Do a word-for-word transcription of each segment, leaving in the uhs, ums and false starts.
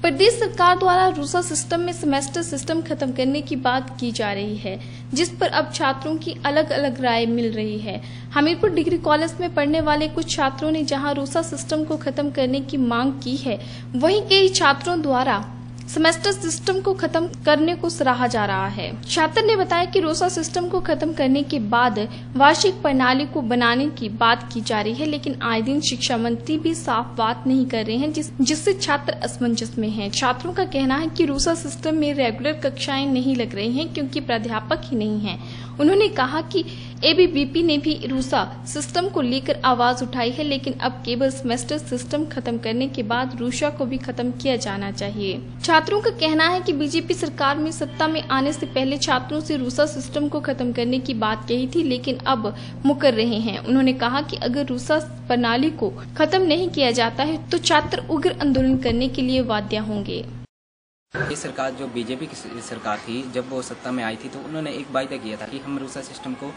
प्रदेश सरकार द्वारा रूसा सिस्टम में सेमेस्टर सिस्टम खत्म करने की बात की जा रही है, जिस पर अब छात्रों की अलग अलग राय मिल रही है। हमीरपुर डिग्री कॉलेज में पढ़ने वाले कुछ छात्रों ने जहां रूसा सिस्टम को खत्म करने की मांग की है, वहीं कई छात्रों द्वारा सेमेस्टर सिस्टम को खत्म करने को सराहा जा रहा है। छात्र ने बताया कि रूसा सिस्टम को खत्म करने के बाद वार्षिक प्रणाली को बनाने की बात की जा रही है, लेकिन आए दिन शिक्षा मंत्री भी साफ बात नहीं कर रहे हैं, जिस, जिससे छात्र असमंजस में हैं। छात्रों का कहना है कि रूसा सिस्टम में रेगुलर कक्षाएं नहीं लग रही हैं क्योंकि प्राध्यापक ही नहीं हैं। उन्होंने कहा कि ए बी वी पी ने भी रूसा सिस्टम को लेकर आवाज उठाई है, लेकिन अब केवल सेमेस्टर सिस्टम खत्म करने के बाद रूसा को भी खत्म किया जाना चाहिए। छात्रों का कहना है कि बी जे पी सरकार में सत्ता में आने से पहले छात्रों से रूसा सिस्टम को खत्म करने की बात कही थी, लेकिन अब मुकर रहे हैं। उन्होंने कहा कि अगर रूसा प्रणाली को खत्म नहीं किया जाता है तो छात्र उग्र आंदोलन करने के लिए बाध्य होंगे। ये सरकार जो बी जे पी की सरकार थी, जब वो सत्ता में आई थी तो उन्होंने एक वायदा किया था कि हम रूसा सिस्टम को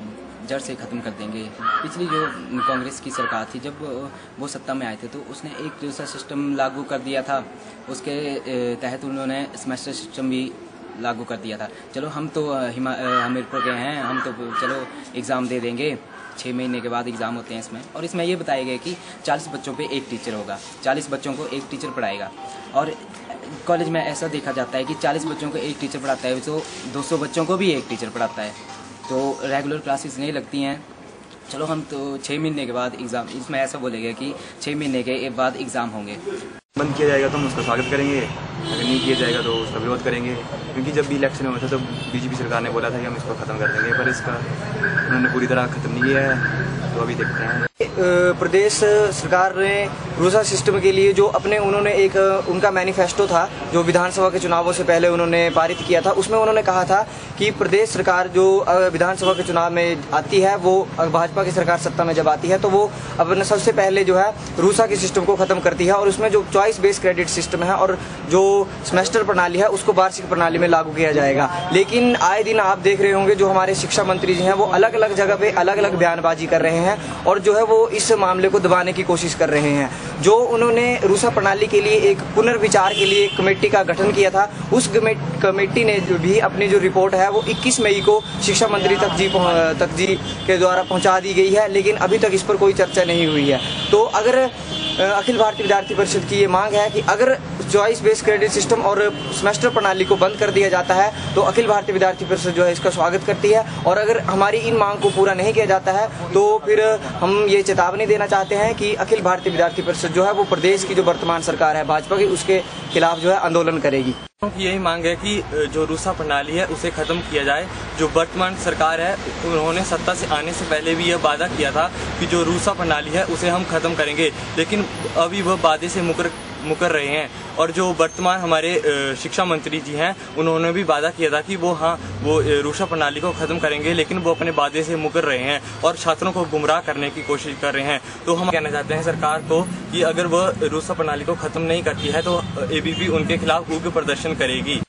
जड़ से ख़त्म कर देंगे। पिछली जो कांग्रेस की सरकार थी, जब वो सत्ता में आए थे तो उसने एक रूसा सिस्टम लागू कर दिया था। उसके तहत उन्होंने सेमेस्टर सिस्टम भी लागू कर दिया था। चलो हम तो हमीरपुर के हैं, हम तो चलो एग्ज़ाम दे देंगे, छः महीने के बाद एग्ज़ाम होते हैं इसमें। और इसमें ये बताया गया कि चालीस बच्चों पे एक टीचर होगा, चालीस बच्चों को एक टीचर पढ़ाएगा। और कॉलेज में ऐसा देखा जाता है कि चालीस बच्चों को एक टीचर पढ़ाता है, तो दो सौ बच्चों को भी एक टीचर पढ़ाता है, तो रेगुलर क्लासेस नहीं लगती हैं। चलो हम तो छः महीने के बाद एग्ज़ाम, इसमें ऐसा बोले गया कि छः महीने के बाद एग्ज़ाम होंगे। बंद किया जाएगा तो हम उसका स्वागत करेंगे, अगर नहीं किया जाएगा तो उसका विरोध करेंगे, क्योंकि जब भी इलेक्शन हुआ था तब बी जे पी सरकार ने बोला था कि हम इसको ख़त्म कर देंगे, पर इसका उन्होंने पूरी तरह ख़त्म नहीं किया है। तो अभी देखते हैं। प्रदेश सरकार ने रूसा सिस्टम के लिए जो अपने उन्होंने एक उनका मैनिफेस्टो था जो विधानसभा के चुनावों से पहले उन्होंने पारित किया था, उसमें उन्होंने कहा था कि प्रदेश सरकार जो विधानसभा के चुनाव में आती है, वो भाजपा की सरकार सत्ता में जब आती है तो वो अपने सबसे पहले जो है रूसा के सिस्टम को खत्म करती है और उसमें जो चॉइस बेस्ड क्रेडिट सिस्टम है और जो सेमेस्टर प्रणाली है उसको वार्षिक प्रणाली में लागू किया जाएगा। लेकिन आए दिन आप देख रहे होंगे जो हमारे शिक्षा मंत्री जी हैं वो अलग अलग जगह पे अलग अलग बयानबाजी कर रहे हैं और जो है वो इस मामले को दबाने की कोशिश कर रहे हैं। जो उन्होंने रूसा प्रणाली के लिए एक पुनर्विचार के लिए एक कमेटी का गठन किया था, उस कमेटी ने भी अपनी जो रिपोर्ट है वो इक्कीस मई को शिक्षा मंत्री तक जी तक जी के द्वारा पहुंचा दी गई है, लेकिन अभी तक इस पर कोई चर्चा नहीं हुई है। तो अगर अखिल भारतीय विद्यार्थी परिषद की ये मांग है कि अगर चॉइस बेस्ड क्रेडिट सिस्टम और सेमेस्टर प्रणाली को बंद कर दिया जाता है तो अखिल भारतीय विद्यार्थी परिषद जो है इसका स्वागत करती है, और अगर हमारी इन मांग को पूरा नहीं किया जाता है तो फिर हम ये चेतावनी देना चाहते हैं कि अखिल भारतीय विद्यार्थी परिषद जो है वो प्रदेश की जो वर्तमान सरकार है भाजपा की, उसके खिलाफ जो है आंदोलन करेगी। यही मांग है कि जो रूसा प्रणाली है उसे खत्म किया जाए। जो वर्तमान सरकार है उन्होंने सत्ता से आने से पहले भी यह वादा किया था कि जो रूसा प्रणाली है उसे हम खत्म करेंगे, लेकिन अभी वह वादे से मुकर मुकर रहे हैं। और जो वर्तमान हमारे शिक्षा मंत्री जी हैं उन्होंने भी वादा किया था कि वो हाँ वो रूसा प्रणाली को खत्म करेंगे, लेकिन वो अपने वादे से मुकर रहे हैं और छात्रों को गुमराह करने की कोशिश कर रहे हैं। तो हम कहना चाहते हैं सरकार को कि अगर वह रूसा प्रणाली को खत्म नहीं करती है तो ए बी वी पी उनके खिलाफ उग्र प्रदर्शन करेगी।